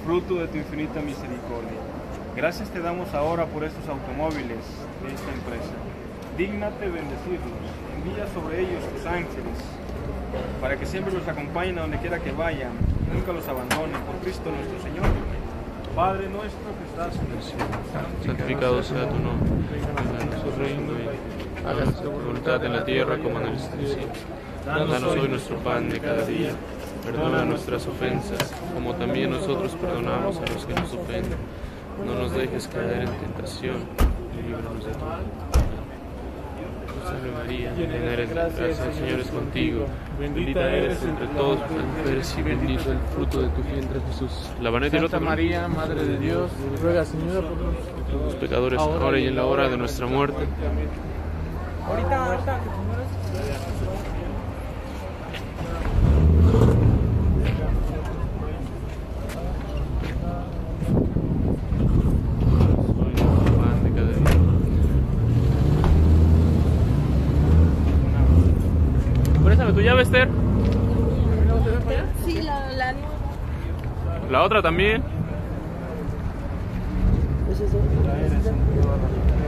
fruto de tu infinita misericordia. Gracias te damos ahora por estos automóviles de esta empresa. Dígnate bendecirlos, envía sobre ellos tus ángeles, para que siempre los acompañen a donde quiera que vayan, nunca los abandonen, por Cristo nuestro Señor. Padre nuestro que estás en el cielo, santificado sea tu nombre, venga a su reino y hágase tu voluntad en la tierra como en el cielo. Danos hoy nuestro pan de cada día, perdona nuestras ofensas, como también nosotros perdonamos a los que nos ofenden. No nos dejes caer en tentación, y líbranos de todo. Salve María, llena eres de gracia, el Señor es contigo. Bendita eres entre todas las mujeres y bendito el fruto de tu vientre, Jesús. Santa María, Madre de Dios, ruega, Señora, por los pecadores, ahora y en la hora de nuestra muerte. Ahorita. Préstame tu llave, Esther. Sí, la La otra también. ¿Es eso?